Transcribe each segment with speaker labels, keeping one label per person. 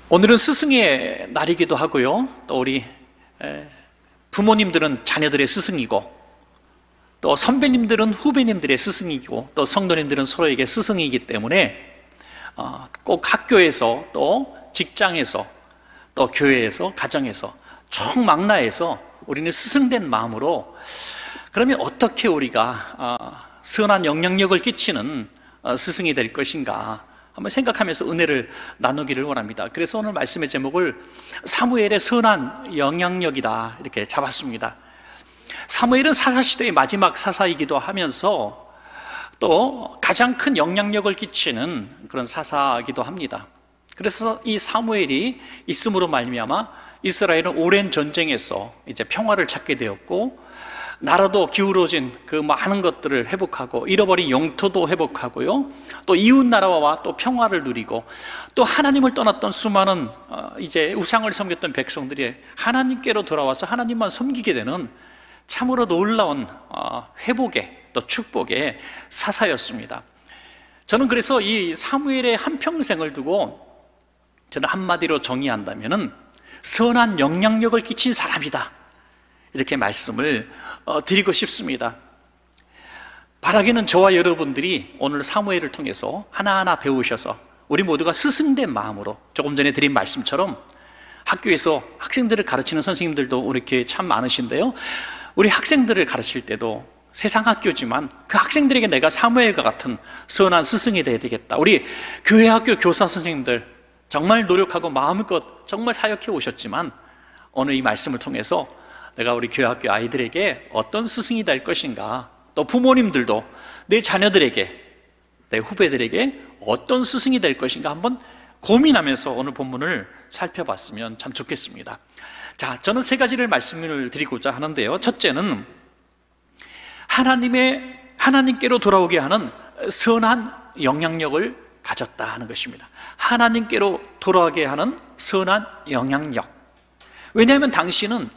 Speaker 1: 오늘은 스승의 날이기도 하고요, 또 우리 부모님들은 자녀들의 스승이고, 또 선배님들은 후배님들의 스승이고, 또 성도님들은 서로에게 스승이기 때문에 꼭 학교에서, 또 직장에서, 또 교회에서, 가정에서, 총망라에서 우리는 스승된 마음으로, 그러면 어떻게 우리가 선한 영향력을 끼치는 스승이 될 것인가 한번 생각하면서 은혜를 나누기를 원합니다. 그래서 오늘 말씀의 제목을 사무엘의 선한 영향력이다 이렇게 잡았습니다. 사무엘은 사사시대의 마지막 사사이기도 하면서 또 가장 큰 영향력을 끼치는 그런 사사이기도 합니다. 그래서 이 사무엘이 있음으로 말미암아 이스라엘은 오랜 전쟁에서 이제 평화를 찾게 되었고, 나라도 기울어진 그 많은 것들을 회복하고, 잃어버린 영토도 회복하고요, 또 이웃 나라와 또 평화를 누리고, 또 하나님을 떠났던 수많은 이제 우상을 섬겼던 백성들이 하나님께로 돌아와서 하나님만 섬기게 되는 참으로 놀라운 회복의, 또 축복의 사사였습니다. 저는 그래서 이 사무엘의 한평생을 두고 저는 한마디로 정의한다면은 선한 영향력을 끼친 사람이다 이렇게 말씀을 드리고 싶습니다. 바라기는 저와 여러분들이 오늘 사무엘을 통해서 하나하나 배우셔서 우리 모두가 스승된 마음으로, 조금 전에 드린 말씀처럼 학교에서 학생들을 가르치는 선생님들도 이렇게 참 많으신데요, 우리 학생들을 가르칠 때도 세상 학교지만 그 학생들에게 내가 사무엘과 같은 선한 스승이 되어야 되겠다. 우리 교회 학교 교사 선생님들 정말 노력하고 마음껏 정말 사역해 오셨지만 오늘 이 말씀을 통해서 내가 우리 교회 학교 아이들에게 어떤 스승이 될 것인가, 또 부모님들도 내 자녀들에게, 내 후배들에게 어떤 스승이 될 것인가 한번 고민하면서 오늘 본문을 살펴봤으면 참 좋겠습니다. 자, 저는 세 가지를 말씀을 드리고자 하는데요, 첫째는 하나님께로 돌아오게 하는 선한 영향력을 가졌다 하는 것입니다. 하나님께로 돌아오게 하는 선한 영향력. 왜냐하면 당시는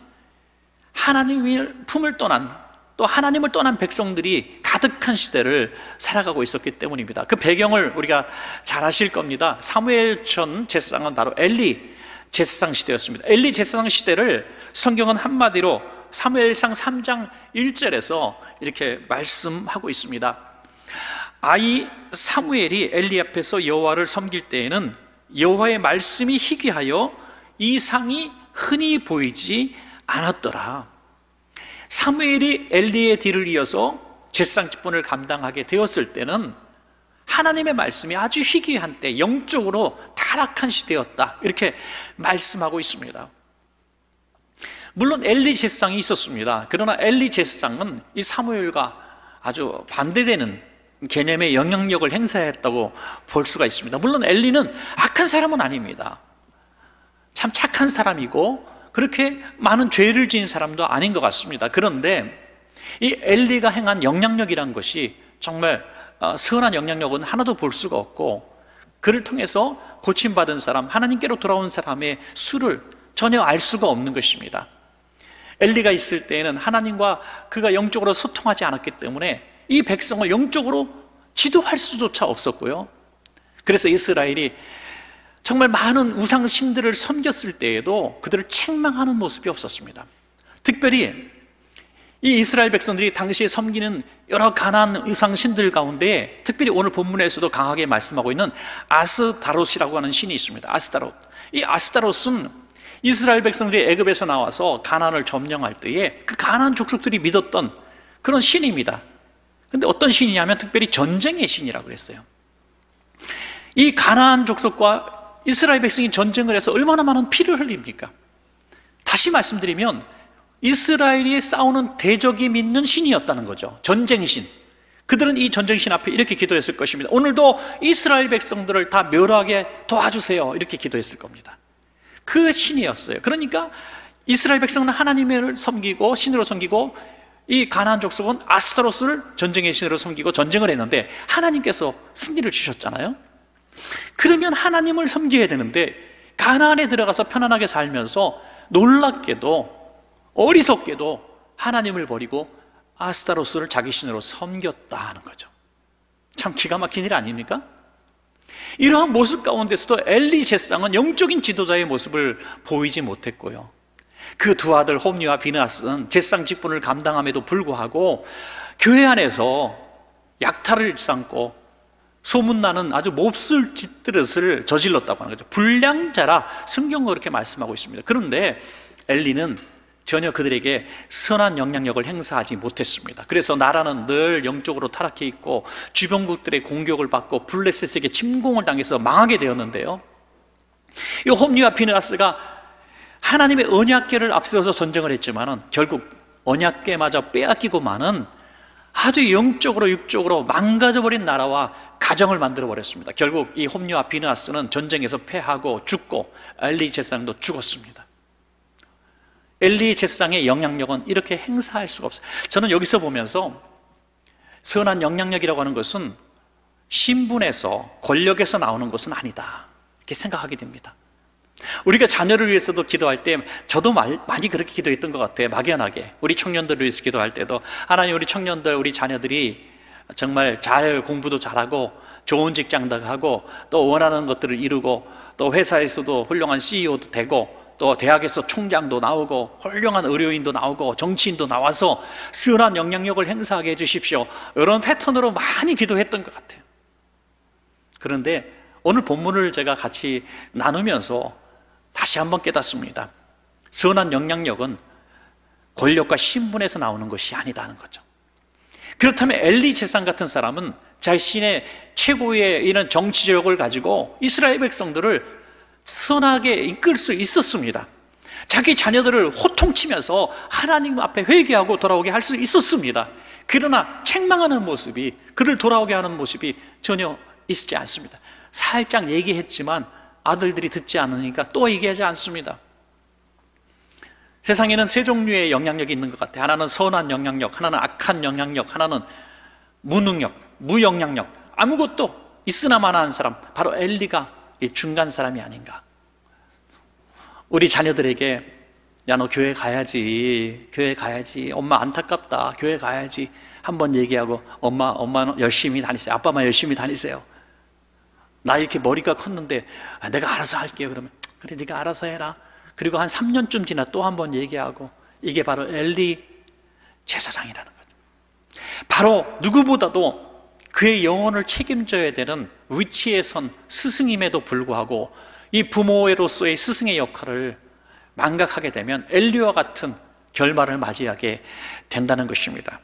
Speaker 1: 하나님의 품을 떠난, 또 하나님을 떠난 백성들이 가득한 시대를 살아가고 있었기 때문입니다. 그 배경을 우리가 잘 아실 겁니다. 사무엘 전 제사장은 바로 엘리 제사장 시대였습니다. 엘리 제사장 시대를 성경은 한마디로 사무엘상 3장 1절에서 이렇게 말씀하고 있습니다. 아이 사무엘이 엘리 앞에서 여호와를 섬길 때에는 여호와의 말씀이 희귀하여 이상이 흔히 보이지 않았더라. 사무엘이 엘리의 뒤를 이어서 제사장 직분을 감당하게 되었을 때는 하나님의 말씀이 아주 희귀한 때, 영적으로 타락한 시대였다 이렇게 말씀하고 있습니다. 물론 엘리 제사장이 있었습니다. 그러나 엘리 제사장은 이 사무엘과 아주 반대되는 개념의 영향력을 행사했다고 볼 수가 있습니다. 물론 엘리는 악한 사람은 아닙니다. 참 착한 사람이고 그렇게 많은 죄를 지은 사람도 아닌 것 같습니다. 그런데 이 엘리가 행한 영향력이란 것이 정말 선한 영향력은 하나도 볼 수가 없고, 그를 통해서 고침받은 사람, 하나님께로 돌아온 사람의 수를 전혀 알 수가 없는 것입니다. 엘리가 있을 때에는 하나님과 그가 영적으로 소통하지 않았기 때문에 이 백성을 영적으로 지도할 수조차 없었고요, 그래서 이스라엘이 정말 많은 우상 신들을 섬겼을 때에도 그들을 책망하는 모습이 없었습니다. 특별히 이 이스라엘 백성들이 당시에 섬기는 여러 가나안 우상 신들 가운데 특별히 오늘 본문에서도 강하게 말씀하고 있는 아스다롯이라고 하는 신이 있습니다. 아스다롯. 이 아스다롯은 이스라엘 백성들이 애굽에서 나와서 가나안을 점령할 때에 그 가나안 족속들이 믿었던 그런 신입니다. 그런데 어떤 신이냐면 특별히 전쟁의 신이라고 그랬어요. 이 가나안 족속과 이스라엘 백성이 전쟁을 해서 얼마나 많은 피를 흘립니까? 다시 말씀드리면 이스라엘이 싸우는 대적이 믿는 신이었다는 거죠. 전쟁신. 그들은 이 전쟁신 앞에 이렇게 기도했을 것입니다. 오늘도 이스라엘 백성들을 다 멸하게 도와주세요 이렇게 기도했을 겁니다. 그 신이었어요. 그러니까 이스라엘 백성은 하나님을 섬기고 신으로 섬기고, 이 가나안 족속은 아스타롯을 전쟁의 신으로 섬기고 전쟁을 했는데 하나님께서 승리를 주셨잖아요. 그러면 하나님을 섬겨야 되는데 가나안에 들어가서 편안하게 살면서 놀랍게도 어리석게도 하나님을 버리고 아스타로스를 자기 신으로 섬겼다 하는 거죠. 참 기가 막힌 일 아닙니까? 이러한 모습 가운데서도 엘리 제사장은 영적인 지도자의 모습을 보이지 못했고요, 그 두 아들 홈리와 비느하스는 제사장 직분을 감당함에도 불구하고 교회 안에서 약탈을 일삼고 소문나는 아주 몹쓸 짓들을 저질렀다고 하는 거죠. 불량자라 성경은 그렇게 말씀하고 있습니다. 그런데 엘리는 전혀 그들에게 선한 영향력을 행사하지 못했습니다. 그래서 나라는 늘 영적으로 타락해 있고 주변국들의 공격을 받고 블레셋에게 침공을 당해서 망하게 되었는데요, 이 홈리와 비느하스가 하나님의 언약궤를 앞세워서 전쟁을 했지만은 결국 언약궤마저 빼앗기고 마는 아주 영적으로 육적으로 망가져버린 나라와 가정을 만들어버렸습니다. 결국 이 홈리와 비느하스는 전쟁에서 패하고 죽고 엘리 제사장도 죽었습니다. 엘리 제사장의 영향력은 이렇게 행사할 수가 없어요. 저는 여기서 보면서 선한 영향력이라고 하는 것은 신분에서 권력에서 나오는 것은 아니다, 이렇게 생각하게 됩니다. 우리가 자녀를 위해서도 기도할 때 저도 많이 그렇게 기도했던 것 같아요. 막연하게 우리 청년들을 위해서 기도할 때도 하나님, 우리 청년들, 우리 자녀들이 정말 잘 공부도 잘하고 좋은 직장도 하고 또 원하는 것들을 이루고 또 회사에서도 훌륭한 CEO도 되고 또 대학에서 총장도 나오고 훌륭한 의료인도 나오고 정치인도 나와서 선한 영향력을 행사하게 해주십시오, 이런 패턴으로 많이 기도했던 것 같아요. 그런데 오늘 본문을 제가 같이 나누면서 다시 한번 깨닫습니다. 선한 영향력은 권력과 신분에서 나오는 것이 아니다는 거죠. 그렇다면 엘리 제사장 같은 사람은 자신의 최고의 이런 정치력을 가지고 이스라엘 백성들을 선하게 이끌 수 있었습니다. 자기 자녀들을 호통치면서 하나님 앞에 회개하고 돌아오게 할 수 있었습니다. 그러나 책망하는 모습이, 그를 돌아오게 하는 모습이 전혀 있지 않습니다. 살짝 얘기했지만 아들들이 듣지 않으니까 또 얘기하지 않습니다. 세상에는 세 종류의 영향력이 있는 것 같아요. 하나는 선한 영향력, 하나는 악한 영향력, 하나는 무능력, 무영향력, 아무것도 있으나마나한 사람, 바로 엘리가 이 중간 사람이 아닌가. 우리 자녀들에게 야, 너 교회 가야지, 교회 가야지, 엄마 안타깝다, 교회 가야지 한번 얘기하고 엄마는 열심히 다니세요, 아빠만 열심히 다니세요. 나 이렇게 머리가 컸는데 내가 알아서 할게요. 그러면 그래, 네가 알아서 해라. 그리고 한 3년쯤 지나 또 한번 얘기하고, 이게 바로 엘리 제사장이라는 거죠. 바로 누구보다도 그의 영혼을 책임져야 되는 위치에 선 스승임에도 불구하고 이 부모로서의 스승의 역할을 망각하게 되면 엘리와 같은 결말을 맞이하게 된다는 것입니다.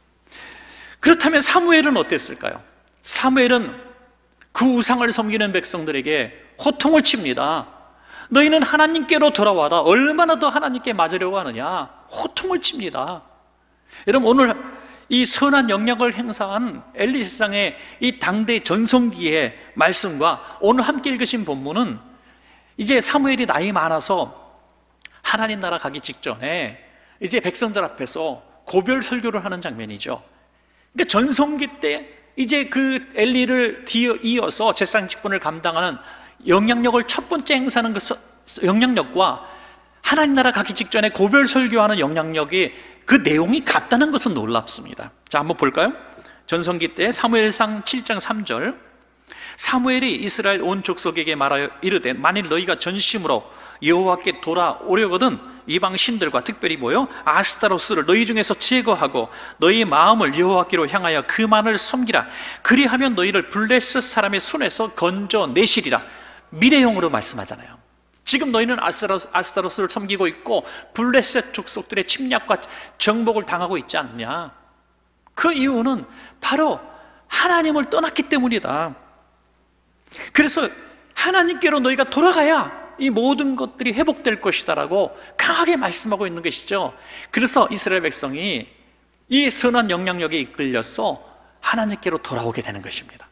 Speaker 1: 그렇다면 사무엘은 어땠을까요? 사무엘은 그 우상을 섬기는 백성들에게 호통을 칩니다. 너희는 하나님께로 돌아와라. 얼마나 더 하나님께 맞으려고 하느냐, 호통을 칩니다. 여러분, 오늘 이 선한 영향을 행사한 엘리 제사장의 이 당대 전성기의 말씀과 오늘 함께 읽으신 본문은 이제 사무엘이 나이 많아서 하나님 나라 가기 직전에 이제 백성들 앞에서 고별 설교를 하는 장면이죠. 그러니까 전성기 때 이제 그 엘리를 이어서 제사장 직분을 감당하는 영향력을 첫 번째 행사하는 그 영향력과 하나님 나라 가기 직전에 고별 설교하는 영향력이 그 내용이 같다는 것은 놀랍습니다. 자, 한번 볼까요? 전성기 때 사무엘상 7장 3절, 사무엘이 이스라엘 온 족속에게 말하여 이르되 만일 너희가 전심으로 여호와께 돌아오려거든 이방 신들과 특별히 모여 아스타로스를 너희 중에서 제거하고 너희 마음을 여호와께로 향하여 그만을 섬기라. 그리하면 너희를 블레셋 사람의 손에서 건져내시리라. 미래형으로 말씀하잖아요. 지금 너희는 아스타로스를 섬기고 있고 블레셋 족속들의 침략과 정복을 당하고 있지 않느냐. 그 이유는 바로 하나님을 떠났기 때문이다. 그래서 하나님께로 너희가 돌아가야 이 모든 것들이 회복될 것이다라고 강하게 말씀하고 있는 것이죠. 그래서 이스라엘 백성이 이 선한 영향력에 이끌려서 하나님께로 돌아오게 되는 것입니다.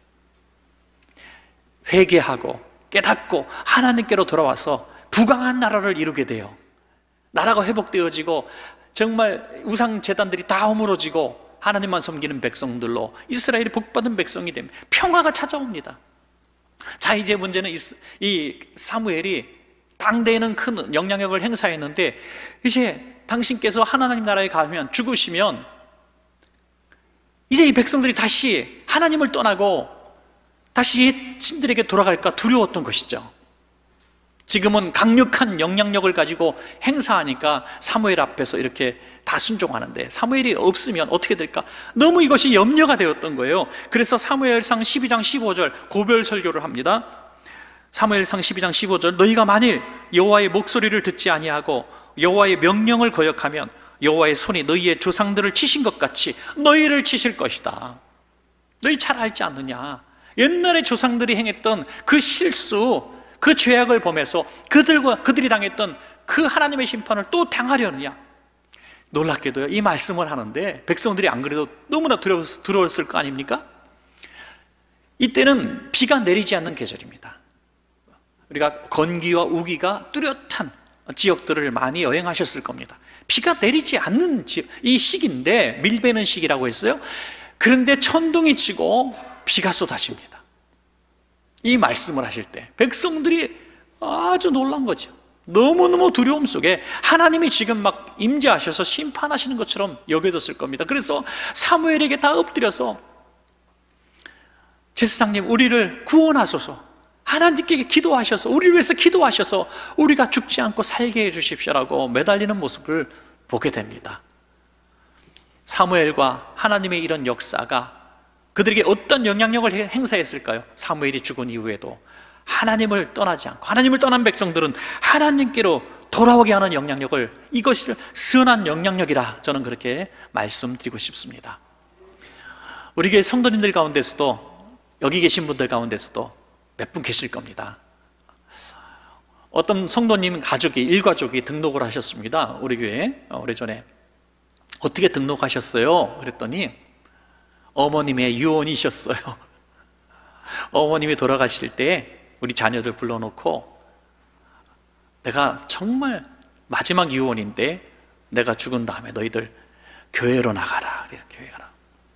Speaker 1: 회개하고 깨닫고 하나님께로 돌아와서 부강한 나라를 이루게 돼요. 나라가 회복되어지고 정말 우상 제단들이 다 허물어지고 하나님만 섬기는 백성들로 이스라엘이 복받은 백성이 됩니다. 평화가 찾아옵니다. 자, 이제 문제는 이 사무엘이 당대에는 큰 영향력을 행사했는데 이제 당신께서 하나님 나라에 가면 죽으시면 이제 이 백성들이 다시 하나님을 떠나고 다시 신들에게 돌아갈까 두려웠던 것이죠. 지금은 강력한 영향력을 가지고 행사하니까 사무엘 앞에서 이렇게 다 순종하는데, 사무엘이 없으면 어떻게 될까? 너무 이것이 염려가 되었던 거예요. 그래서 사무엘상 12장 15절 고별 설교를 합니다. 사무엘상 12장 15절, 너희가 만일 여호와의 목소리를 듣지 아니하고 여호와의 명령을 거역하면 여호와의 손이 너희의 조상들을 치신 것 같이 너희를 치실 것이다. 너희 잘 알지 않느냐? 옛날에 조상들이 행했던 그 실수, 그 죄악을 범해서 그들이 당했던 그 하나님의 심판을 또 당하려느냐? 놀랍게도요, 이 말씀을 하는데 백성들이 안 그래도 너무나 두려웠을 거 아닙니까? 이때는 비가 내리지 않는 계절입니다. 우리가 건기와 우기가 뚜렷한 지역들을 많이 여행하셨을 겁니다. 비가 내리지 않는 이 시기인데, 밀베는 시기라고 했어요. 그런데 천둥이 치고 비가 쏟아집니다. 이 말씀을 하실 때 백성들이 아주 놀란 거죠. 너무너무 두려움 속에 하나님이 지금 막 임재하셔서 심판하시는 것처럼 여겨졌을 겁니다. 그래서 사무엘에게 다 엎드려서, 제사장님 우리를 구원하소서, 하나님께 기도하셔서 우리를 위해서 기도하셔서 우리가 죽지 않고 살게 해 주십시오라고 매달리는 모습을 보게 됩니다. 사무엘과 하나님의 이런 역사가 그들에게 어떤 영향력을 행사했을까요? 사무엘이 죽은 이후에도 하나님을 떠나지 않고, 하나님을 떠난 백성들은 하나님께로 돌아오게 하는 영향력을, 이것을 선한 영향력이라 저는 그렇게 말씀드리고 싶습니다. 우리 교회 성도님들 가운데서도, 여기 계신 분들 가운데서도 몇 분 계실 겁니다. 어떤 성도님 일가족이 등록을 하셨습니다. 우리 교회에 오래전에. 어떻게 등록하셨어요? 그랬더니 어머님의 유언이셨어요. 어머님이 돌아가실 때 우리 자녀들 불러놓고, 내가 정말 마지막 유언인데 내가 죽은 다음에 너희들 교회로 나가라. 그래서 교회 가라.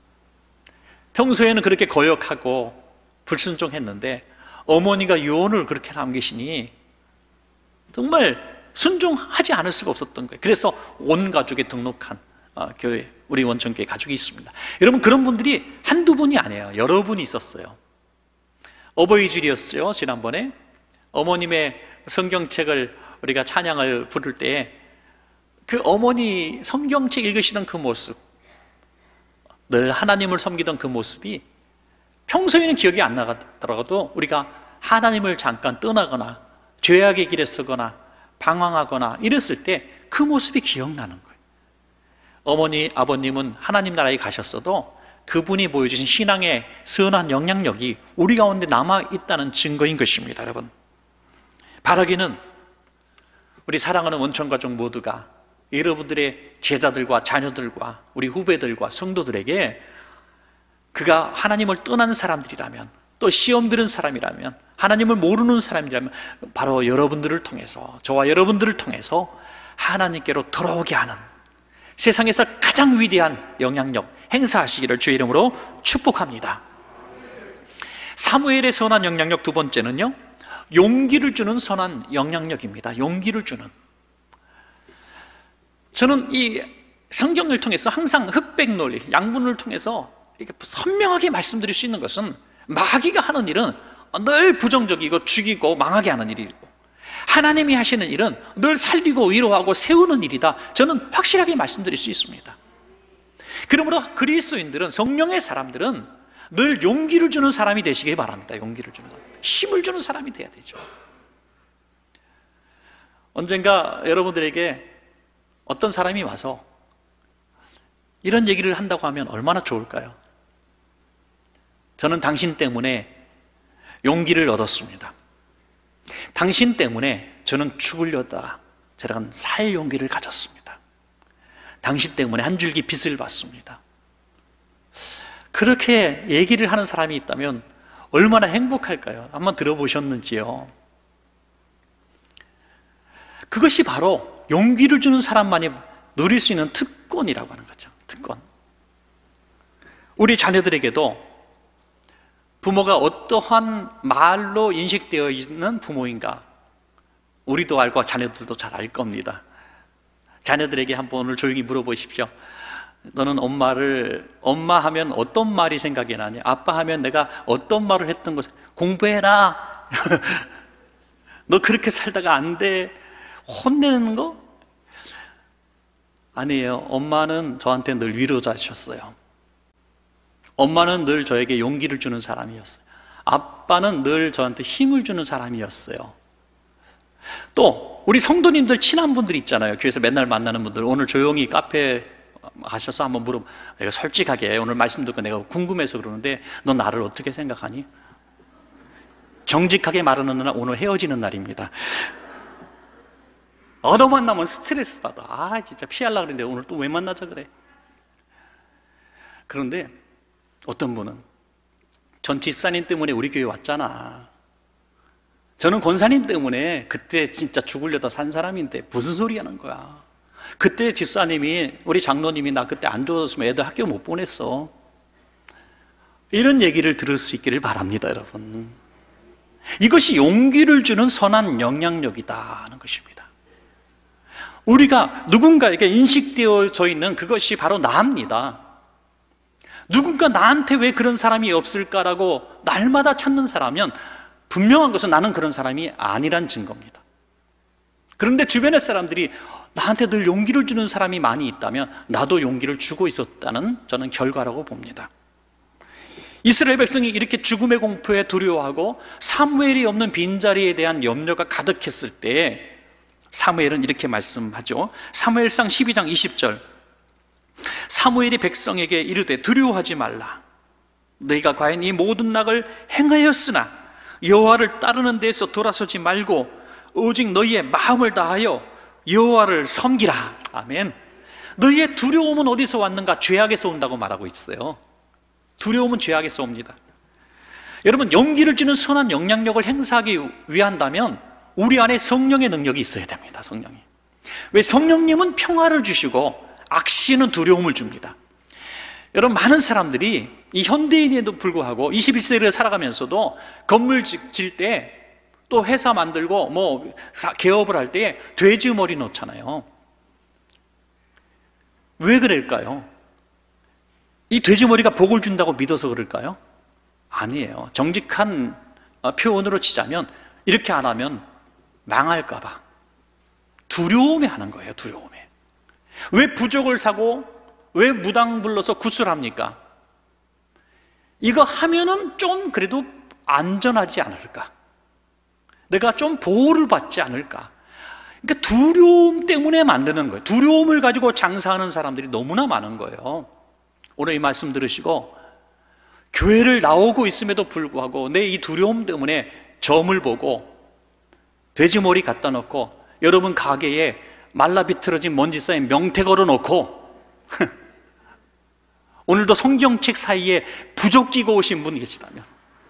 Speaker 1: 평소에는 그렇게 거역하고 불순종했는데 어머니가 유언을 그렇게 남기시니 정말 순종하지 않을 수가 없었던 거예요. 그래서 온 가족이 등록한 교회, 우리 원천교회 가족이 있습니다. 여러분, 그런 분들이 한두 분이 아니에요. 여러 분이 있었어요. 어버이주일이었죠. 지난번에 어머님의 성경책을 우리가 찬양을 부를 때 그 어머니 성경책 읽으시던 그 모습, 늘 하나님을 섬기던 그 모습이 평소에는 기억이 안 나더라도 우리가 하나님을 잠깐 떠나거나 죄악의 길에 서거나 방황하거나 이랬을 때 그 모습이 기억나는 거예요. 어머니, 아버님은 하나님 나라에 가셨어도 그분이 보여주신 신앙의 선한 영향력이 우리 가운데 남아있다는 증거인 것입니다. 여러분, 바라기는 우리 사랑하는 원천가족 모두가 여러분들의 제자들과 자녀들과 우리 후배들과 성도들에게, 그가 하나님을 떠난 사람들이라면, 또 시험 들은 사람이라면, 하나님을 모르는 사람이라면 바로 여러분들을 통해서, 저와 여러분들을 통해서 하나님께로 돌아오게 하는 세상에서 가장 위대한 영향력 행사하시기를 주의 이름으로 축복합니다. 사무엘의 선한 영향력 두 번째는요, 용기를 주는 선한 영향력입니다. 용기를 주는. 저는 이 성경을 통해서 항상 흑백 논리, 양분을 통해서 이렇게 선명하게 말씀드릴 수 있는 것은, 마귀가 하는 일은 늘 부정적이고 죽이고 망하게 하는 일이고, 하나님이 하시는 일은 늘 살리고 위로하고 세우는 일이다. 저는 확실하게 말씀드릴 수 있습니다. 그러므로 그리스도인들은, 성령의 사람들은 늘 용기를 주는 사람이 되시길 바랍니다. 용기를 주는 사람, 힘을 주는 사람이 돼야 되죠. 언젠가 여러분들에게 어떤 사람이 와서 이런 얘기를 한다고 하면 얼마나 좋을까요? 저는 당신 때문에 용기를 얻었습니다. 당신 때문에 저는 죽으려다가 저는 살 용기를 가졌습니다. 당신 때문에 한 줄기 빛을 봤습니다. 그렇게 얘기를 하는 사람이 있다면 얼마나 행복할까요? 한번 들어보셨는지요? 그것이 바로 용기를 주는 사람만이 누릴 수 있는 특권이라고 하는 거죠. 특권. 우리 자녀들에게도 부모가 어떠한 말로 인식되어 있는 부모인가, 우리도 알고 자녀들도 잘 알 겁니다. 자녀들에게 한번 오늘 조용히 물어보십시오. 너는 엄마 하면 어떤 말이 생각이 나니? 아빠 하면 내가 어떤 말을 했던 것을 공부해라. 너 그렇게 살다가 안 돼. 혼내는 거? 아니에요. 엄마는 저한테 늘 위로자셨어요. 엄마는 늘 저에게 용기를 주는 사람이었어요. 아빠는 늘 저한테 힘을 주는 사람이었어요. 또 우리 성도님들 친한 분들 있잖아요. 교회에서 맨날 만나는 분들. 오늘 조용히 카페 가셔서 한번 내가 솔직하게 오늘 말씀 듣고 내가 궁금해서 그러는데 너 나를 어떻게 생각하니? 정직하게 말하는 날 오늘 헤어지는 날입니다. 너 만나면 스트레스 받아. 진짜 피하려고 그랬는데 오늘 또 왜 만나자 그래? 그런데 어떤 분은 전 집사님 때문에 우리 교회 왔잖아. 저는 권사님 때문에 그때 진짜 죽으려다 산 사람인데 무슨 소리 하는 거야. 그때 집사님이, 우리 장로님이 나 그때 안 좋았으면 애들 학교 못 보냈어. 이런 얘기를 들을 수 있기를 바랍니다, 여러분. 이것이 용기를 주는 선한 영향력이다 하는 것입니다. 우리가 누군가에게 인식되어져 있는 그것이 바로 나입니다. 누군가 나한테 왜 그런 사람이 없을까라고 날마다 찾는 사람이면 분명한 것은 나는 그런 사람이 아니란 증거입니다. 그런데 주변의 사람들이 나한테 늘 용기를 주는 사람이 많이 있다면 나도 용기를 주고 있었다는 저는 결과라고 봅니다. 이스라엘 백성이 이렇게 죽음의 공포에 두려워하고 사무엘이 없는 빈자리에 대한 염려가 가득했을 때 사무엘은 이렇게 말씀하죠. 사무엘상 12장 20절, 사무엘이 백성에게 이르되 두려워하지 말라. 너희가 과연 이 모든 낙을 행하였으나 여호와를 따르는 데에서 돌아서지 말고 오직 너희의 마음을 다하여 여호와를 섬기라. 아멘. 너희의 두려움은 어디서 왔는가? 죄악에서 온다고 말하고 있어요. 두려움은 죄악에서 옵니다. 여러분, 용기를 주는 선한 영향력을 행사하기 위한다면 우리 안에 성령의 능력이 있어야 됩니다. 성령이. 왜? 성령님은 평화를 주시고 악신은 두려움을 줍니다. 여러분, 많은 사람들이 이 현대인에도 불구하고 21세기를 살아가면서도 건물 질 때 또 회사 만들고 뭐 개업을 할 때 돼지머리 놓잖아요. 왜 그럴까요? 이 돼지머리가 복을 준다고 믿어서 그럴까요? 아니에요. 정직한 표현으로 치자면 이렇게 안 하면 망할까 봐 두려움에 하는 거예요. 두려움에. 왜 부적을 사고 왜 무당 불러서 구슬합니까? 이거 하면은 좀 그래도 안전하지 않을까? 내가 좀 보호를 받지 않을까? 그러니까 두려움 때문에 만드는 거예요. 두려움을 가지고 장사하는 사람들이 너무나 많은 거예요. 오늘 이 말씀 들으시고 교회를 나오고 있음에도 불구하고 내 이 두려움 때문에 점을 보고 돼지머리 갖다 놓고 여러분 가게에 말라 비틀어진 먼지 쌓인 명태 걸어 놓고 오늘도 성경책 사이에 부적 끼고 오신 분 계시다면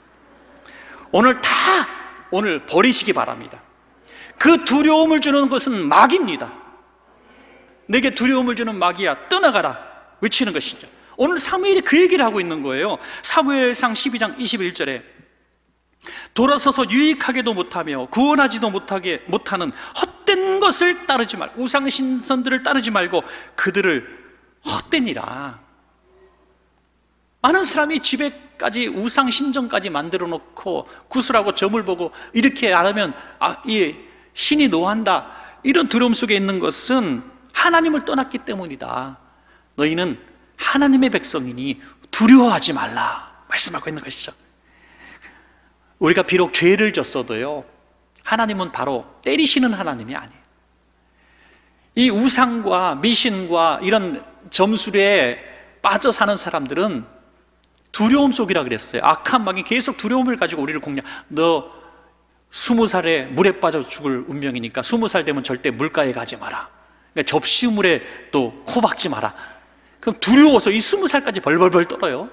Speaker 1: 오늘 버리시기 바랍니다. 그 두려움을 주는 것은 마귀입니다. 내게 두려움을 주는 마귀야 떠나가라 외치는 것이죠. 오늘 사무엘이 그 얘기를 하고 있는 거예요. 사무엘상 12장 21절에 돌아서서 유익하게도 못하며 구원하지도 못하는 헛된 것을 따르지 말고 우상신선들을 따르지 말고 그들을 헛되니라. 많은 사람이 집에까지 우상신전까지 만들어 놓고 구슬하고 점을 보고 이렇게 안 하면 이 신이 노한다, 이런 두려움 속에 있는 것은 하나님을 떠났기 때문이다. 너희는 하나님의 백성이니 두려워하지 말라 말씀하고 있는 것이죠. 우리가 비록 죄를 졌어도요, 하나님은 바로 때리시는 하나님이 아니에요. 이 우상과 미신과 이런 점술에 빠져 사는 사람들은 두려움 속이라 그랬어요. 악한 마귀 계속 두려움을 가지고 우리를 공략. 너 20살에 물에 빠져 죽을 운명이니까 20살 되면 절대 물가에 가지 마라. 그러니까 접시물에 또 코 박지 마라. 그럼 두려워서 이 20살까지 벌벌벌 떨어요.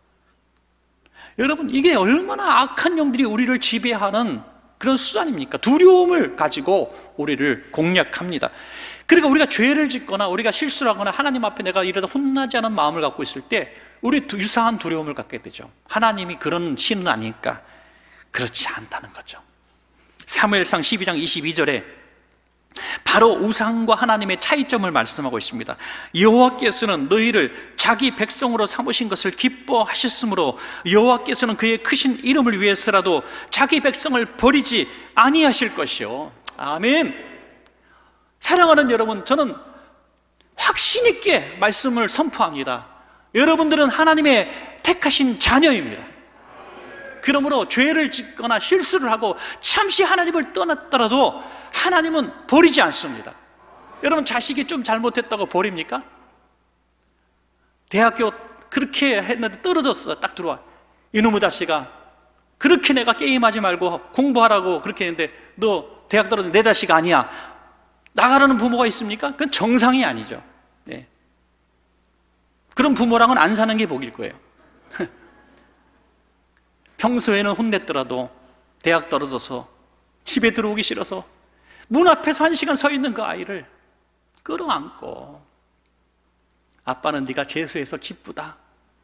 Speaker 1: 여러분, 이게 얼마나 악한 영들이 우리를 지배하는 그런 수단입니까? 두려움을 가지고 우리를 공략합니다. 그러니까 우리가 죄를 짓거나 우리가 실수를 하거나 하나님 앞에 내가 이러다 혼나지 않은 마음을 갖고 있을 때 우리 유사한 두려움을 갖게 되죠. 하나님이 그런 신은 아니니까. 그렇지 않다는 거죠. 사무엘상 12장 22절에 바로 우상과 하나님의 차이점을 말씀하고 있습니다. 여호와께서는 너희를 자기 백성으로 삼으신 것을 기뻐하셨으므로 여호와께서는 그의 크신 이름을 위해서라도 자기 백성을 버리지 아니하실 것이요. 아멘. 사랑하는 여러분, 저는 확신 있게 말씀을 선포합니다. 여러분들은 하나님의 택하신 자녀입니다. 그러므로 죄를 짓거나 실수를 하고 잠시 하나님을 떠났더라도 하나님은 버리지 않습니다. 여러분, 자식이 좀 잘못했다고 버립니까? 대학교 그렇게 했는데 떨어졌어. 딱 들어와. 이놈의 자식아, 그렇게 내가 게임하지 말고 공부하라고 그렇게 했는데 너 대학 떨어졌는데 내 자식 아니야. 나가라는 부모가 있습니까? 그건 정상이 아니죠. 네. 그런 부모랑은 안 사는 게 복일 거예요. 평소에는 혼냈더라도 대학 떨어져서 집에 들어오기 싫어서 문 앞에서 1시간 서 있는 그 아이를 끌어안고 아빠는 네가 재수해서 기쁘다.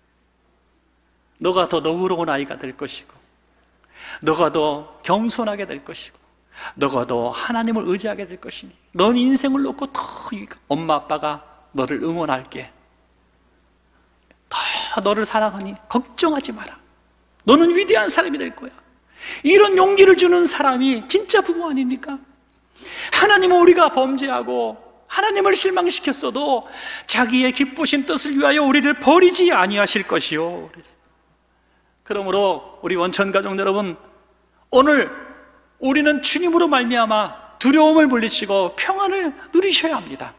Speaker 1: 너가 더 너그러운 아이가 될 것이고 너가 더 겸손하게 될 것이고 너가 더 하나님을 의지하게 될 것이니 넌 인생을 놓고 더 엄마 아빠가 너를 응원할게. 더 너를 사랑하니 걱정하지 마라. 너는 위대한 사람이 될 거야. 이런 용기를 주는 사람이 진짜 부모 아닙니까? 하나님은 우리가 범죄하고 하나님을 실망시켰어도 자기의 기쁘신 뜻을 위하여 우리를 버리지 아니하실 것이요. 그러므로 우리 원천가족 여러분, 오늘 우리는 주님으로 말미암아 두려움을 물리치고 평안을 누리셔야 합니다.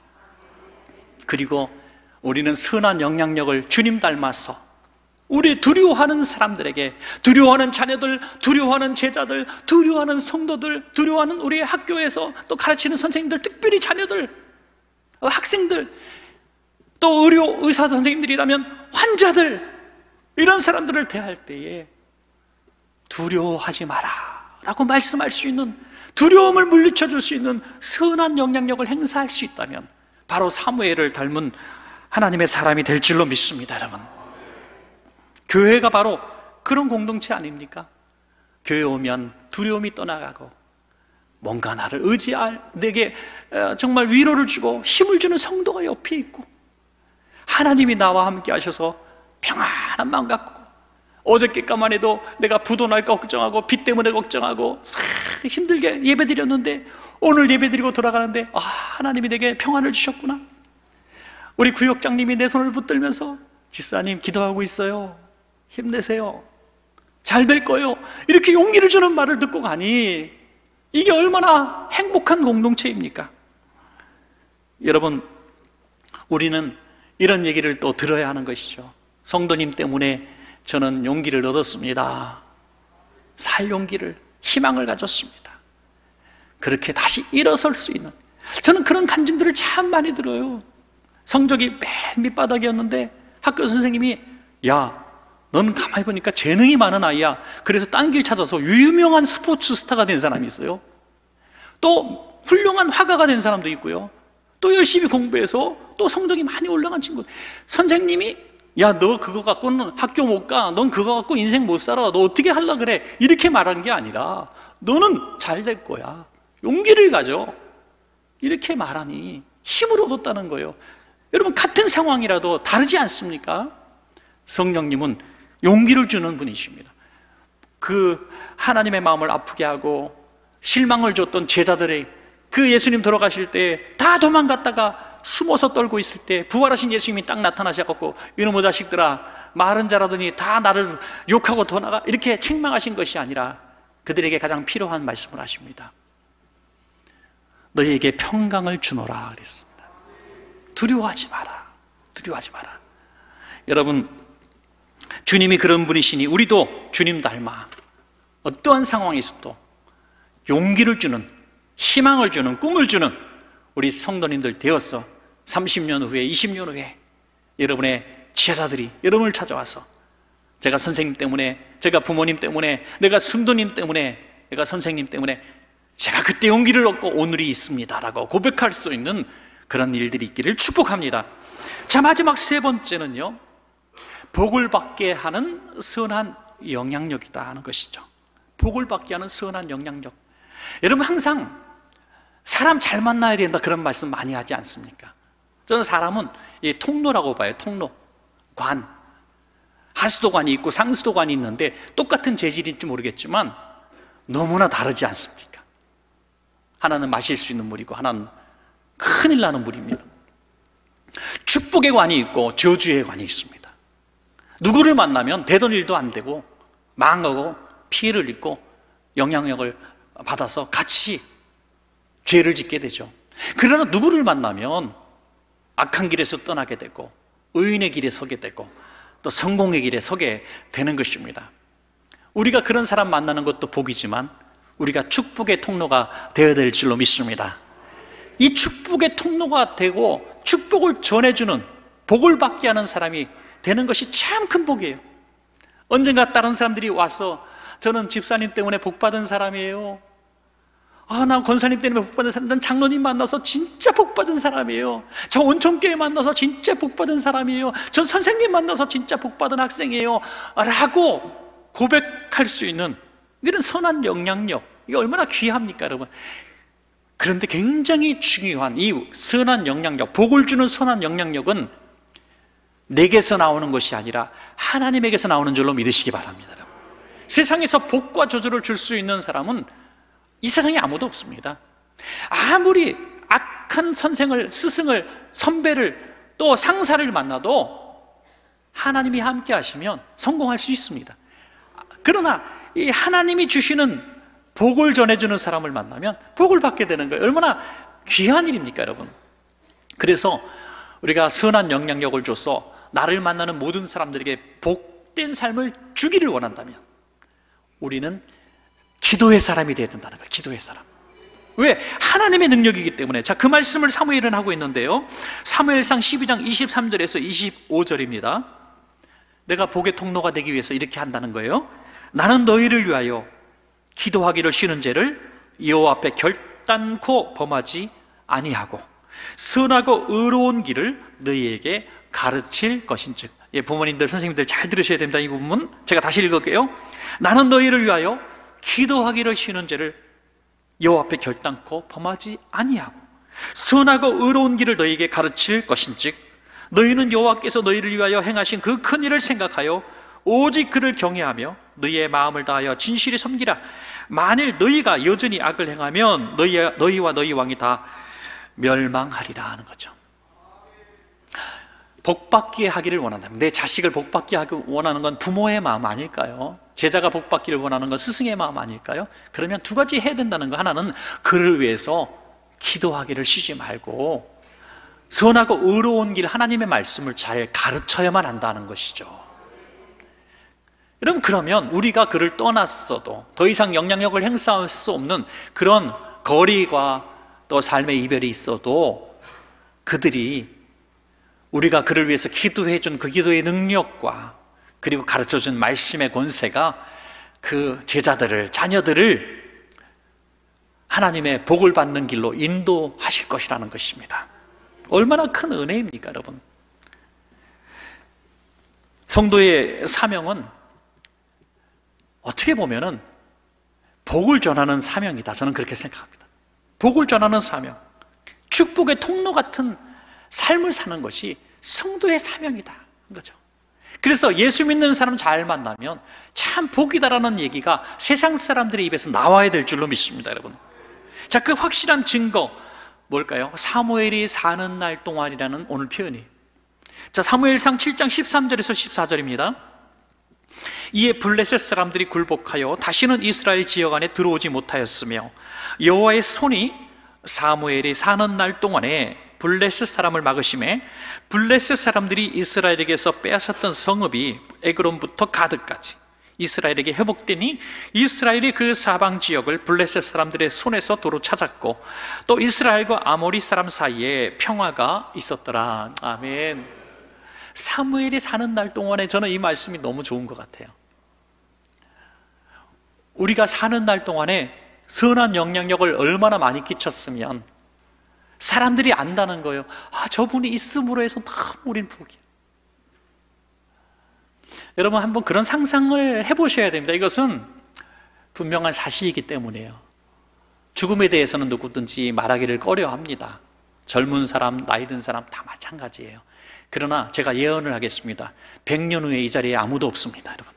Speaker 1: 그리고 우리는 선한 영향력을 주님 닮아서 우리 두려워하는 사람들에게, 두려워하는 자녀들, 두려워하는 제자들, 두려워하는 성도들, 두려워하는 우리 학교에서 또 가르치는 선생님들, 특별히 자녀들, 학생들, 또 의사 선생님들이라면 환자들, 이런 사람들을 대할 때에 두려워하지 마라 라고 말씀할 수 있는, 두려움을 물리쳐 줄 수 있는 선한 영향력을 행사할 수 있다면 바로 사무엘을 닮은 하나님의 사람이 될 줄로 믿습니다. 여러분, 교회가 바로 그런 공동체 아닙니까? 교회 오면 두려움이 떠나가고 뭔가 나를 의지할, 내게 정말 위로를 주고 힘을 주는 성도가 옆에 있고 하나님이 나와 함께 하셔서 평안한 마음 갖고, 어저께까만 해도 내가 부도 날까 걱정하고 빚 때문에 걱정하고 힘들게 예배드렸는데 오늘 예배드리고 돌아가는데 하나님이 내게 평안을 주셨구나. 우리 구역장님이 내 손을 붙들면서 집사님 기도하고 있어요, 힘내세요, 잘 될 거예요, 이렇게 용기를 주는 말을 듣고 가니 이게 얼마나 행복한 공동체입니까? 여러분, 우리는 이런 얘기를 또 들어야 하는 것이죠. 성도님 때문에 저는 용기를 얻었습니다. 살 용기를, 희망을 가졌습니다. 그렇게 다시 일어설 수 있는, 저는 그런 간증들을 참 많이 들어요. 성적이 맨 밑바닥이었는데 학교 선생님이 야, 넌 가만히 보니까 재능이 많은 아이야. 그래서 딴 길 찾아서 유명한 스포츠 스타가 된 사람이 있어요. 또 훌륭한 화가가 된 사람도 있고요. 또 열심히 공부해서 또 성적이 많이 올라간 친구. 선생님이 야, 너 그거 갖고는 학교 못 가, 넌 그거 갖고 인생 못 살아, 너 어떻게 하려고 그래, 이렇게 말한 게 아니라 너는 잘 될 거야, 용기를 가져, 이렇게 말하니 힘을 얻었다는 거예요. 여러분, 같은 상황이라도 다르지 않습니까? 성령님은 용기를 주는 분이십니다. 그 하나님의 마음을 아프게 하고 실망을 줬던 제자들의 그 예수님 돌아가실 때 다 도망갔다가 숨어서 떨고 있을 때 부활하신 예수님이 딱 나타나셔갖고 이놈의 자식들아, 마른 자라더니 다 나를 욕하고 도나가, 이렇게 책망하신 것이 아니라 그들에게 가장 필요한 말씀을 하십니다. 너희에게 평강을 주노라 그랬습니다. 두려워하지 마라, 두려워하지 마라. 여러분, 주님이 그런 분이시니 우리도 주님 닮아 어떠한 상황에서도 용기를 주는, 희망을 주는, 꿈을 주는 우리 성도님들 되어서 30년 후에, 20년 후에 여러분의 제자들이 여러분을 찾아와서 제가 선생님 때문에, 제가 부모님 때문에, 내가 성도님 때문에, 내가 선생님 때문에 제가 그때 용기를 얻고 오늘이 있습니다 라고 고백할 수 있는 그런 일들이 있기를 축복합니다. 자, 마지막 세 번째는요, 복을 받게 하는 선한 영향력이다 하는 것이죠. 복을 받게 하는 선한 영향력. 여러분, 항상 사람 잘 만나야 된다, 그런 말씀 많이 하지 않습니까? 저는 사람은 이 통로라고 봐요. 통로, 관. 하수도관이 있고 상수도관이 있는데 똑같은 재질인지 모르겠지만 너무나 다르지 않습니까? 하나는 마실 수 있는 물이고 하나는 큰일 나는 물입니다. 축복의 관이 있고 저주의 관이 있습니다. 누구를 만나면 되던 일도 안 되고 망하고 피해를 입고 영향력을 받아서 같이 죄를 짓게 되죠. 그러나 누구를 만나면 악한 길에서 떠나게 되고 의인의 길에 서게 되고 또 성공의 길에 서게 되는 것입니다. 우리가 그런 사람 만나는 것도 복이지만 우리가 축복의 통로가 되어야 될 줄로 믿습니다. 이 축복의 통로가 되고 축복을 전해주는, 복을 받게 하는 사람이 되는 것이 참 큰 복이에요. 언젠가 다른 사람들이 와서 저는 집사님 때문에 복받은 사람이에요, 나 권사님 때문에 복받은 사람, 난 장로님 만나서 진짜 복받은 사람이에요, 저 온천교회 만나서 진짜 복받은 사람이에요, 전 선생님 만나서 진짜 복받은 학생이에요 라고 고백할 수 있는 이런 선한 영향력, 이게 얼마나 귀합니까 여러분? 그런데 굉장히 중요한 이 선한 영향력, 복을 주는 선한 영향력은 내게서 나오는 것이 아니라 하나님에게서 나오는 줄로 믿으시기 바랍니다. 여러분. 세상에서 복과 저주를 줄 수 있는 사람은 이 세상에 아무도 없습니다. 아무리 악한 선생을, 스승을, 선배를, 또 상사를 만나도 하나님이 함께 하시면 성공할 수 있습니다. 그러나 이 하나님이 주시는 복을 전해주는 사람을 만나면 복을 받게 되는 거예요. 얼마나 귀한 일입니까 여러분? 그래서 우리가 선한 영향력을 줘서 나를 만나는 모든 사람들에게 복된 삶을 주기를 원한다면 우리는 기도의 사람이 되어야 된다는 거예요. 기도의 사람. 왜? 하나님의 능력이기 때문에. 자, 그 말씀을 사무엘은 하고 있는데요, 사무엘상 12장 23절에서 25절입니다 내가 복의 통로가 되기 위해서 이렇게 한다는 거예요. 나는 너희를 위하여 기도하기를 쉬는 죄를 여호와 앞에 결단코 범하지 아니하고 선하고 의로운 길을 너희에게 가르칠 것인즉. 부모님들, 선생님들 잘 들으셔야 됩니다. 이 부분 제가 다시 읽을게요. 나는 너희를 위하여 기도하기를 쉬는 죄를 여호와 앞에 결단코 범하지 아니하고 선하고 의로운 길을 너희에게 가르칠 것인즉 너희는 여호와께서 너희를 위하여 행하신 그 큰 일을 생각하여 오직 그를 경외하며 너희의 마음을 다하여 진실히 섬기라. 만일 너희가 여전히 악을 행하면 너희와 너희 왕이 다 멸망하리라 하는 거죠. 복받게 하기를 원한다면, 내 자식을 복받게 하기 원하는 건 부모의 마음 아닐까요? 제자가 복받기를 원하는 건 스승의 마음 아닐까요? 그러면 두 가지 해야 된다는 거. 하나는 그를 위해서 기도하기를 쉬지 말고 선하고 의로운 길, 하나님의 말씀을 잘 가르쳐야만 한다는 것이죠. 여러분, 그러면 우리가 그를 떠났어도 더 이상 영향력을 행사할 수 없는 그런 거리가 또 삶의 이별이 있어도 그들이 우리가 그를 위해서 기도해준 그 기도의 능력과 그리고 가르쳐준 말씀의 권세가 그 제자들을, 자녀들을 하나님의 복을 받는 길로 인도하실 것이라는 것입니다. 얼마나 큰 은혜입니까 여러분? 성도의 사명은 어떻게 보면은 복을 전하는 사명이다, 저는 그렇게 생각합니다. 복을 전하는 사명, 축복의 통로 같은 삶을 사는 것이 성도의 사명이다 거죠. 그래서 예수 믿는 사람 잘 만나면 참 복이다라는 얘기가 세상 사람들의 입에서 나와야 될 줄로 믿습니다 여러분. 자, 그 확실한 증거 뭘까요? 사무엘이 사는 날 동안이라는 오늘 표현이. 자, 사무엘상 7장 13절에서 14절입니다 이에 블레셋 사람들이 굴복하여 다시는 이스라엘 지역 안에 들어오지 못하였으며 여호와의 손이 사무엘이 사는 날 동안에 블레셋 사람을 막으심에 블레셋 사람들이 이스라엘에게서 빼앗았던 성읍이 에그론부터 가드까지 이스라엘에게 회복되니 이스라엘이 그 사방 지역을 블레셋 사람들의 손에서 도로 찾았고 또 이스라엘과 아모리 사람 사이에 평화가 있었더라. 아멘. 사무엘이 사는 날 동안에 저는 이 말씀이 너무 좋은 것 같아요. 우리가 사는 날 동안에 선한 영향력을 얼마나 많이 끼쳤으면 사람들이 안다는 거예요. 저분이 있음으로 해서 너무 우린 복이에요. 여러분, 한번 그런 상상을 해보셔야 됩니다. 이것은 분명한 사실이기 때문이에요. 죽음에 대해서는 누구든지 말하기를 꺼려합니다. 젊은 사람, 나이 든 사람 다 마찬가지예요. 그러나 제가 예언을 하겠습니다. 100년 후에 이 자리에 아무도 없습니다, 여러분.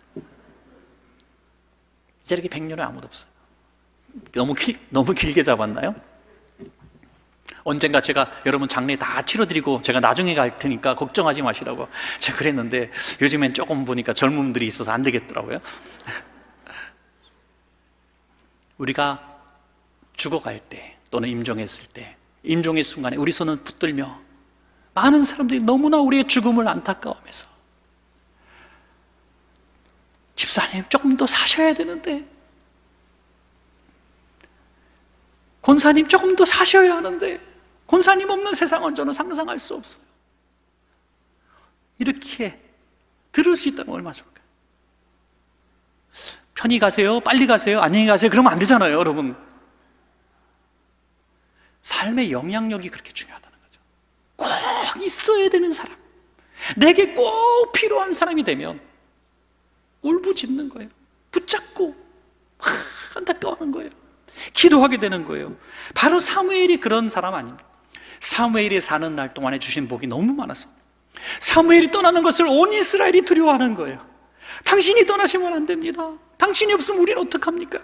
Speaker 1: 이 자리에 100년 후에 아무도 없어요. 너무 길게 잡았나요? 언젠가 제가 여러분 장례 다 치러드리고 제가 나중에 갈 테니까 걱정하지 마시라고 제가 그랬는데, 요즘엔 조금 보니까 젊은 분들이 있어서 안 되겠더라고요. 우리가 죽어갈 때 또는 임종했을 때, 임종의 순간에 우리 손은 붙들며 많은 사람들이 너무나 우리의 죽음을 안타까워하면서, 집사님 조금 더 사셔야 되는데, 권사님 조금 더 사셔야 하는데, 권사님 없는 세상은 저는 상상할 수 없어요. 이렇게 들을 수 있다면 얼마나 좋을까요? 편히 가세요, 빨리 가세요, 안녕히 가세요 그러면 안 되잖아요, 여러분. 삶의 영향력이 그렇게 중요하다는 거죠. 꼭 있어야 되는 사람, 내게 꼭 필요한 사람이 되면 울부짖는 거예요. 붙잡고 안타까워하는 거예요. 기도하게 되는 거예요. 바로 사무엘이 그런 사람 아닙니까? 사무엘이 사는 날 동안에 주신 복이 너무 많아서 사무엘이 떠나는 것을 온 이스라엘이 두려워하는 거예요. 당신이 떠나시면 안 됩니다. 당신이 없으면 우리는 어떡합니까?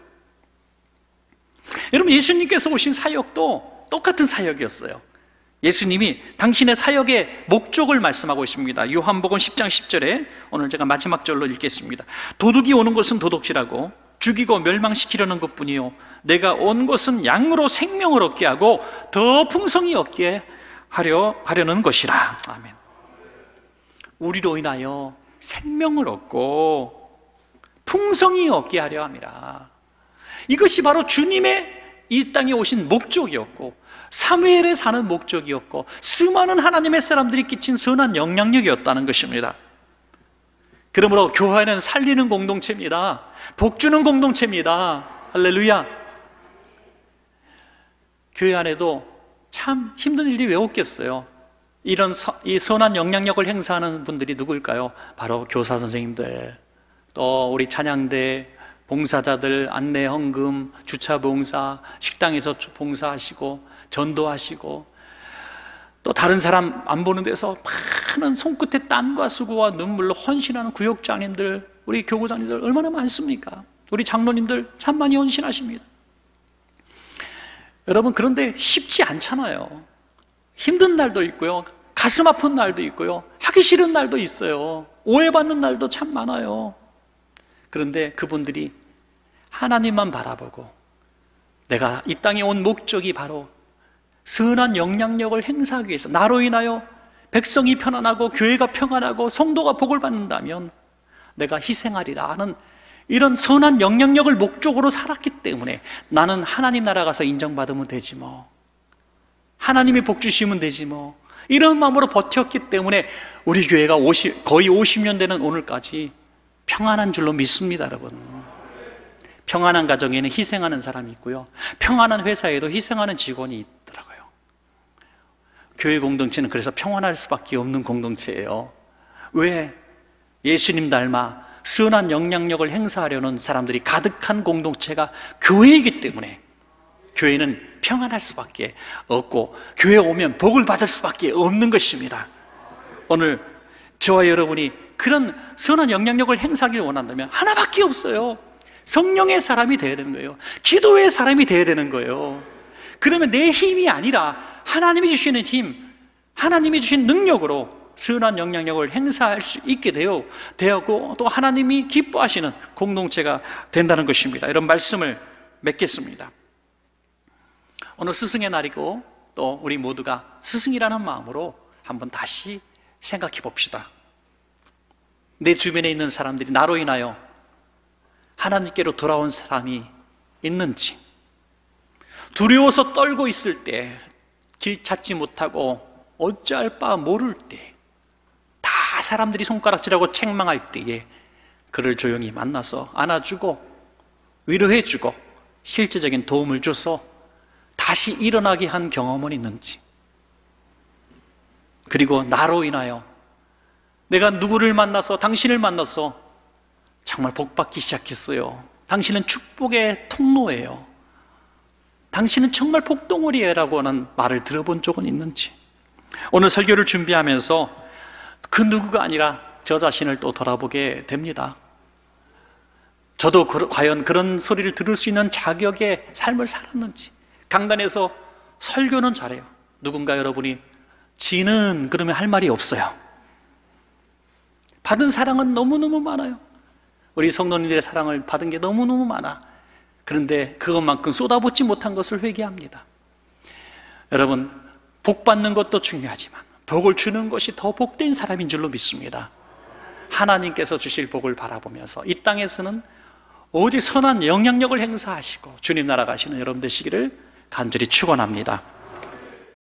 Speaker 1: 여러분, 예수님께서 오신 사역도 똑같은 사역이었어요. 예수님이 당신의 사역의 목적을 말씀하고 있습니다. 요한복음 10장 10절에 오늘 제가 마지막 절로 읽겠습니다. 도둑이 오는 것은 도둑질하고 죽이고 멸망시키려는 것뿐이요, 내가 온 것은 양으로 생명을 얻게 하고 더 풍성히 얻게 하려는 것이라. 아멘. 우리로 인하여 생명을 얻고 풍성히 얻게 하려 함이라. 이것이 바로 주님의 이 땅에 오신 목적이었고, 사무엘에 사는 목적이었고, 수많은 하나님의 사람들이 끼친 선한 영향력이었다는 것입니다. 그러므로 교회는 살리는 공동체입니다. 복주는 공동체입니다. 할렐루야. 교회 안에도 참 힘든 일이 왜 없겠어요? 이 선한 영향력을 행사하는 분들이 누구일까요? 바로 교사 선생님들, 또 우리 찬양대 봉사자들, 안내 헌금, 주차 봉사, 식당에서 봉사하시고 전도하시고, 또 다른 사람 안 보는 데서 많은 손끝에 땀과 수고와 눈물로 헌신하는 구역장님들, 우리 교구장님들 얼마나 많습니까? 우리 장로님들 참 많이 헌신하십니다. 여러분, 그런데 쉽지 않잖아요. 힘든 날도 있고요, 가슴 아픈 날도 있고요, 하기 싫은 날도 있어요, 오해받는 날도 참 많아요. 그런데 그분들이 하나님만 바라보고, 내가 이 땅에 온 목적이 바로 선한 영향력을 행사하기 위해서, 나로 인하여 백성이 편안하고 교회가 평안하고 성도가 복을 받는다면 내가 희생하리라 하는 이런 선한 영향력을 목적으로 살았기 때문에, 나는 하나님 나라 가서 인정받으면 되지 뭐, 하나님이 복 주시면 되지 뭐, 이런 마음으로 버텼기 때문에 우리 교회가 거의 50년 되는 오늘까지 평안한 줄로 믿습니다. 여러분, 평안한 가정에는 희생하는 사람이 있고요, 평안한 회사에도 희생하는 직원이 있더라고요. 교회 공동체는 그래서 평안할 수밖에 없는 공동체예요. 왜? 예수님 닮아 선한 영향력을 행사하려는 사람들이 가득한 공동체가 교회이기 때문에 교회는 평안할 수밖에 없고, 교회에 오면 복을 받을 수밖에 없는 것입니다. 오늘 저와 여러분이 그런 선한 영향력을 행사하기를 원한다면 하나밖에 없어요. 성령의 사람이 되어야 되는 거예요. 기도의 사람이 되어야 되는 거예요. 그러면 내 힘이 아니라 하나님이 주시는 힘, 하나님이 주신 능력으로 선한 영향력을 행사할 수 있게 되었고, 또 하나님이 기뻐하시는 공동체가 된다는 것입니다. 이런 말씀을 맺겠습니다. 오늘 스승의 날이고, 또 우리 모두가 스승이라는 마음으로 한번 다시 생각해 봅시다. 내 주변에 있는 사람들이 나로 인하여 하나님께로 돌아온 사람이 있는지, 두려워서 떨고 있을 때, 길 찾지 못하고 어찌할 바 모를 때, 다 사람들이 손가락질하고 책망할 때에 그를 조용히 만나서 안아주고 위로해주고 실제적인 도움을 줘서 다시 일어나게 한 경험은 있는지, 그리고 나로 인하여 내가 누구를 만나서, 당신을 만나서 정말 복받기 시작했어요. 당신은 축복의 통로예요. 당신은 정말 복덩어리라고 하는 말을 들어본 적은 있는지, 오늘 설교를 준비하면서 그 누구가 아니라 저 자신을 또 돌아보게 됩니다. 저도 과연 그런 소리를 들을 수 있는 자격의 삶을 살았는지. 강단에서 설교는 잘해요. 누군가 여러분이 지는 그러면 할 말이 없어요. 받은 사랑은 너무너무 많아요. 우리 성도님들의 사랑을 받은 게 너무너무 많아. 그런데 그것만큼 쏟아붓지 못한 것을 회개합니다. 여러분, 복 받는 것도 중요하지만 복을 주는 것이 더 복된 사람인 줄로 믿습니다. 하나님께서 주실 복을 바라보면서 이 땅에서는 오직 선한 영향력을 행사하시고 주님 나라 가시는 여러분 되시기를 간절히 축원합니다.